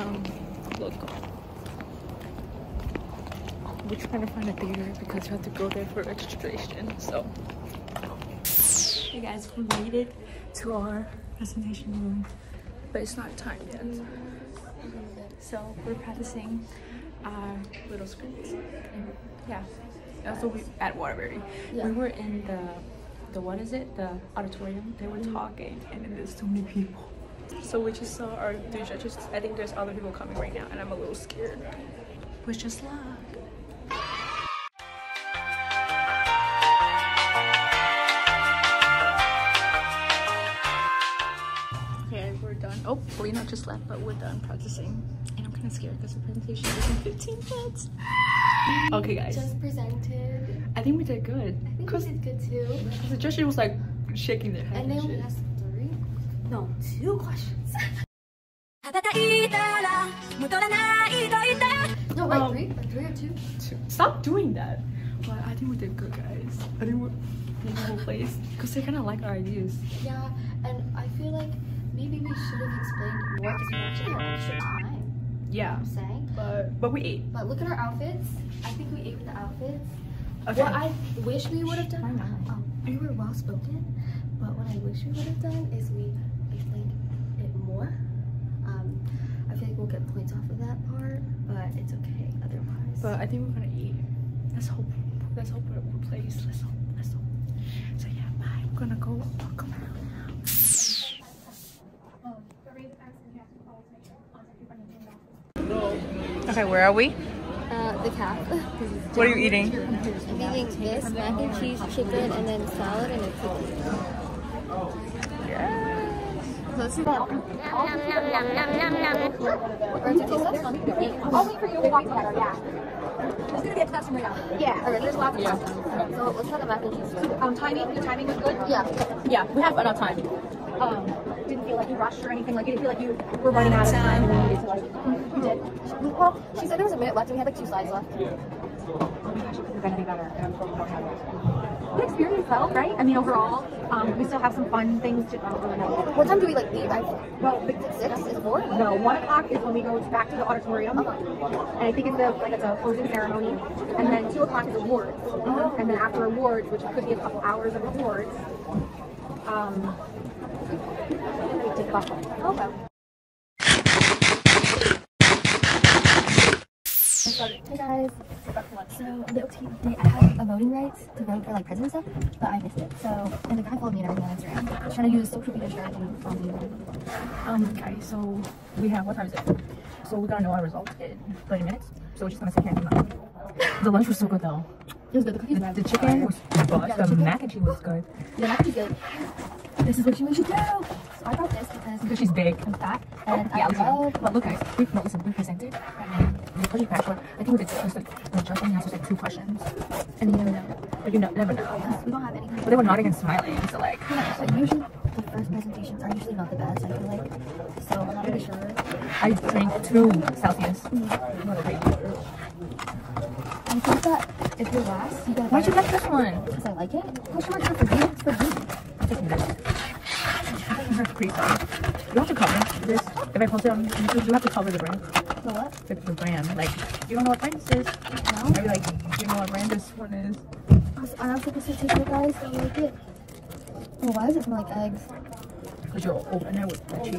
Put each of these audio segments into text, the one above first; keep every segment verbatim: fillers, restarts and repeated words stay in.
Um, look. We're trying to find a theater because you have to go there for registration. So, hey guys, we made it to our presentation room, but it's not time yet. So we're practicing our little scripts. Yeah. Also, we at Waterbury. Yeah. We were in the the what is it? The auditorium. They were talking, and then there's too many people. So we just saw our three judges. I think there's other people coming right now, and I'm a little scared. Wish us luck. Okay, we're done. Oh, Polina just left, but we're done practicing. And I'm kind of scared because the presentation is in fifteen minutes. Okay, guys. Just presented. I think we did good. I think we did good too. The judge was like shaking their head. And then we asked three, no, two questions. No, like um, three, like three or two. two. Stop doing that. But I think we did good, guys. I think we're in the whole place because they kind of like our ideas. Yeah, and I feel like maybe we should have explained more because we actually had extra time. Yeah. I'm saying. But but we ate. But look at our outfits. I think we ate with the outfits. Okay. What I wish we would have done. Why not? Um, we were well spoken, but what I wish we would have done is we explained it more. Um, I feel like we'll get points off of that part, but it's okay otherwise. But I think we're gonna eat. Let's hope. Let's hope we're at one place. Let's hope. Let's hope. So yeah, bye. We're gonna go walk around. Okay, where are we? Uh, the calf. What are you eating? I'm eating this mac and cheese, chicken, and then salad and a cookie. Yes. So this is that. Or to taste that one. I'll wait for you to walk together, yeah. There's gonna be a classroom right now. Yeah. Alright, there's lots of yeah. Stuff. So let's try the mac and cheese first. Um, timing? The timing was good? Yeah. Yeah, we have enough time. Um, didn't feel like you rushed or anything. Like you didn't feel like you were running out of time. And you like, you did. Well, she said there was a minute left and we had like two slides left. We're gonna be better. Good experience though, right? I mean, overall, um, we still have some fun things to. Uh, what time do we like leave? I, well, six is four. No, one o'clock is when we go back to the auditorium, okay. And I think it's a like it's a closing ceremony, and then two o'clock is awards, uh-huh. And then after awards, which could be a couple hours of awards, um, we take buffer. Okay. Hey guys, so the O T, they, I have a voting rights to vote for like president stuff, but I missed it. So, and the guy followed me and everything on Instagram. I was trying to use social media strategy on the Um, guys, so we have, what time is it? So we're gonna know our results in thirty minutes. So we're just gonna sit here and do nothing. The lunch was so good though. It was good. The cookies, the, the chicken was good. Yeah, the, the mac and cheese was good. The mac and cheese good. This is what she should do. So I brought this because, because she's big and fat. And oh, yeah, I love. But look, guys, we no, listen, we presented and then we put it back. I think we did first like the judge only asked us like two questions, and you never know. But you know, never know. We don't have anything. But they were nodding and smiling, so like. Yeah, so usually the first presentations are usually not the best. I feel like. So I'm not really sure. I drank two Celsius. Mm-hmm. Not a big. I think that if you're last, you gotta. Why'd you like this one? Because I like it. How sure it's for you? It's for you. I'm taking this. Pretty fun. You have to cover this. If I post it on YouTube, you have to cover the brand. The what? The, the brand. Like, you don't know what brand this is? No. I'd be like, do you know what brand this one is? I was supposed to take it, guys. I like it. Well, why does it smell like eggs? Because you'll open it with the cheese.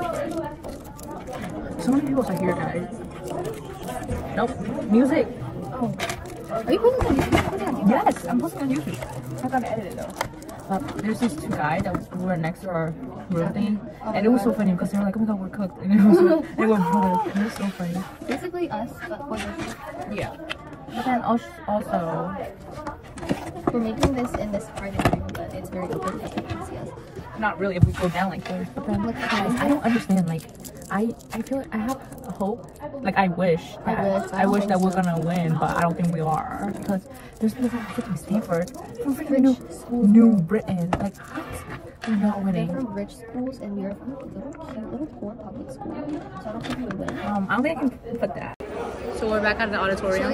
So many people are here, guys. Nope. Music. Oh. Are you posting on YouTube? Yes, I'm posting on YouTube. I gotta edit it though. But there's these two guys that was, who were next to our room thing, oh and it was so funny because they were like, "Oh my god, we're cooked," and it was so, they were brothers, and it was so funny. Basically us, but boys. Yeah. But then also, we're making this in this private room, but it's very open. You can see us. Not really if we go down like this. But then, look, guys, I don't understand. Like, I I feel like I have a hope. Like I wish. That, I wish. I, I wish that so. We're gonna win, but I don't think we are because there's people from freaking Stanford, from freaking New, New Britain. Like, what? We're not winning. They're from rich schools, and we're from a little cute, little poor public school. So I don't think we would win. Um, I don't think I can put that. So we're back at the auditorium.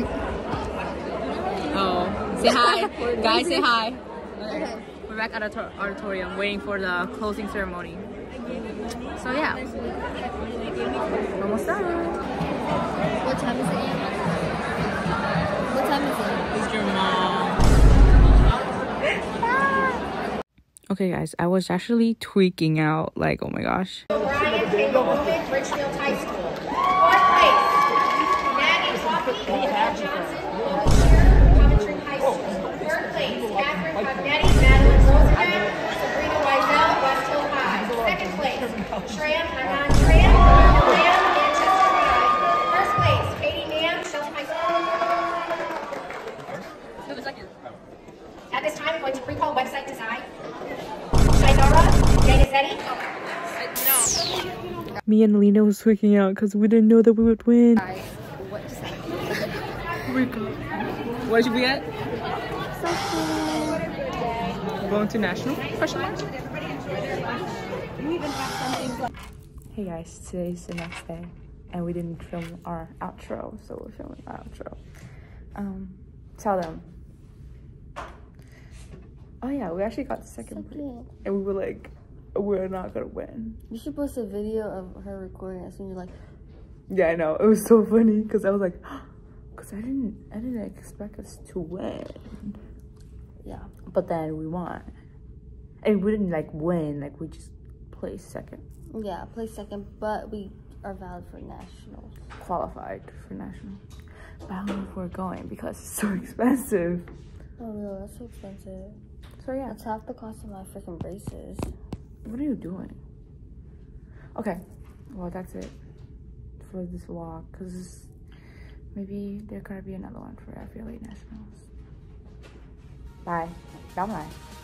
Oh, say hi, guys. Say hi. Okay. We're back at the auditorium, waiting for the closing ceremony. So yeah. almost done. What time is it? What time is it? It's your mom. Okay, guys, I was actually tweaking out. Like, oh my gosh. Brian K. Bowman, Richfield High School. Fourth place, Maggie Coffey, Johnson, Coventry High School. Third place, Catherine Cognetti, Madeline Rosenbaum, Sabrina Weisel, West Hill High. Second place, Shreya Hanan Shreya, Lamb, Manchester High. First place, Katie Nam, Shelton High School. Who was second? At this time, I'm going to recall website design. Shainara Danizetti. Me and Lena was freaking out because we didn't know that we would win. What should we get? Going to national? Question mark? Hey guys, today's the next day and we didn't film our outro, so we're filming our outro. Um, tell them. Oh yeah, we actually got second, second. And we were like, we're not gonna win. You should post a video of her recording as soon as you're like, yeah, I know. It was so funny because I was like, because I didn't, I didn't expect us to win. Yeah. But then we won, and we didn't like win. Like we just placed second. Yeah, placed second, but we are valid for nationals. Qualified for national. But I don't know if we're going because it's so expensive. Oh no, that's so expensive. So yeah, it's half the cost of my freaking braces. What are you doing? Okay, well that's it for this vlog because maybe there could be another one for F B L A Nationals. Bye. Bye bye.